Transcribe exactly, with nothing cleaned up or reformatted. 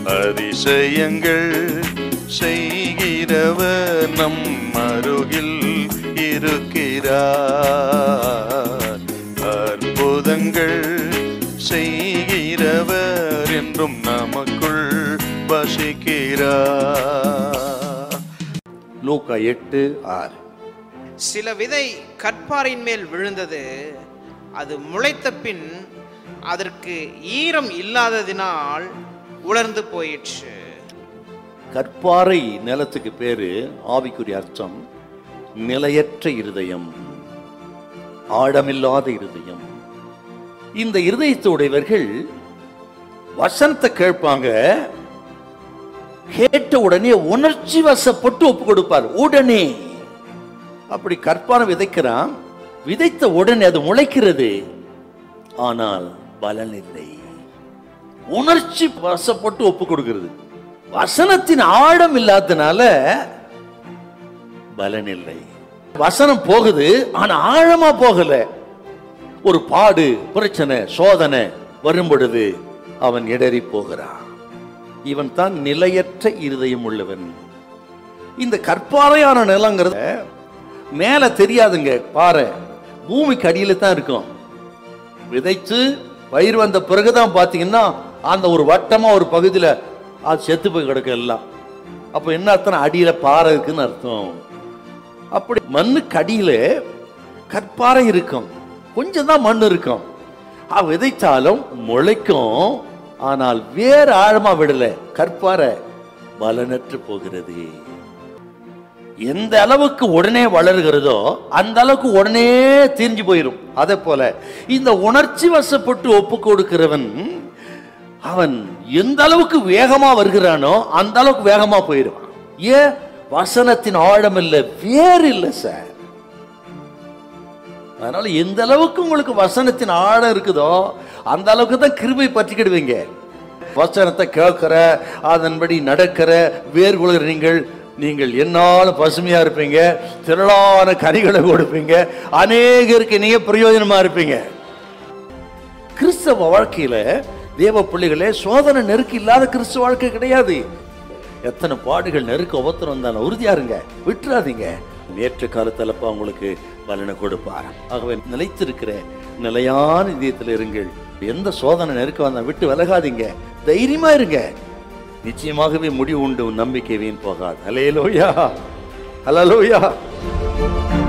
அதிசயங்கள் செய்கிறவர் நம் அருகில் இருக்கிறார். அற்புதங்கள் செய்கிறவர் என்றும் நமக்குள் வசிக்கிறார். லூக்கா எட்டு ஆறு. சில விதை கற்பாரின் மேல் விழுந்தது. அது முளைத்த பின் அதற்கு ஈரம் இல்லாததினால் உலர்ந்து போயிற்று. கற்பாறை நிலத்துக்கு பேரு ஆவிக்குரிய அர்த்தம் நிலையற்ற இருதயம், ஆழமில்லாத இருதயம். இந்த இருதயத்துடையவர்கள் வசனத்தை கேட்பாங்க, கேட்ட உடனே உணர்ச்சி வசப்பட்டு ஒப்பு கொடுப்பார். உடனே அப்படி கற்பாறை விதைக்கிறான், விதைத்த உடனே அது முளைக்கிறது, ஆனால் பலன் இல்லை. உணர்ச்சி வசப்பட்டு ஒப்பு கொடுக்கிறது. வசனத்தின் ஆழம் இல்லாதனால பலன் இல்லை. வசனம் போகுது, ஆனா ஆழமா போகல. ஒரு பாடு, பிரச்சனை, சோதனை வரும் பொழுது அவன் இடறி போகிறான். இவன் தான் நிலையற்ற இருதயம் உள்ளவன். இந்த கற்பாறையான நிலங்கிறத மேல தெரியாதுங்க. பாறை பூமிக்கு அடியில தான் இருக்கும். விதைச்சு பயிர் வந்த பிறகுதான் பாத்தீங்கன்னா அந்த ஒரு வட்டமா ஒரு பகுதியில அது செத்து போய் கிடக்கு எல்லாம். அப்ப என்ன அர்த்தம்? அடியில பாறை இருக்குன்னு அர்த்தம். அப்படி மண்ணுக்கு அடியில கற்பாறை இருக்கும், கொஞ்சம் தான் மண் இருக்கும். அது விதைச்சாலும் முளைக்கும், ஆனால் வேறு ஆழமா விடல. கற்பாறை பலனற்று போகிறது. எந்த அளவுக்கு உடனே வளர்கிறதோ அந்த அளவுக்கு உடனே தீர்ந்து போயிடும். அதே போல இந்த உணர்ச்சி வசப்பட்டு ஒப்பு கொடுக்கிறவன் அவன் எந்த அளவுக்கு வேகமா வருகிறானோ அந்த அளவுக்கு வேகமா போயிடுவான். ஏன்? வசனத்தின் ஆழம் இல்லை, வேறு இல்லை சார். அதனால எந்த அளவுக்கு உங்களுக்கு வசனத்தின் ஆழம் இருக்குதோ அந்த அளவுக்கு தான் கிருபை பற்றிக்கிடுவீங்க. வசனத்தை கேட்கிற, அதன்படி நடக்கிற வேர்குலர் நீங்கள் நீங்கள் என்னாலும் பசுமையா இருப்பீங்க, திரளான கனிகளை கொடுப்பீங்க, அநேகருக்கு நீங்க பிரயோஜனமா இருப்பீங்க. கிறிஸ்தவ வாழ்க்கையில தேவ பிள்ளைகளே சோதனை நெருக்கு இல்லாத கிறிஸ்தவ வாழ்க்கை கிடையாது. எத்தனை பாடுகள் நெருக்க ஒவ்வொருத்தரும் வந்தாலும் உறுதியா இருங்க, விட்டுறாதீங்க. நேற்ற காலத்திலப்பா உங்களுக்கு பலனை கொடுப்பார். ஆகவே நிலைத்திருக்கிற நிலையான இதயத்தில் இருங்கள். எந்த சோதனை நெருக்க வந்தா விட்டு விலகாதீங்க, தைரியமா இருங்க. நிச்சயமாகவே முடிவு உண்டு, நம்பிக்கை வீண் போகாது. ஹல்லேலூயா, ஹல்லேலூயா.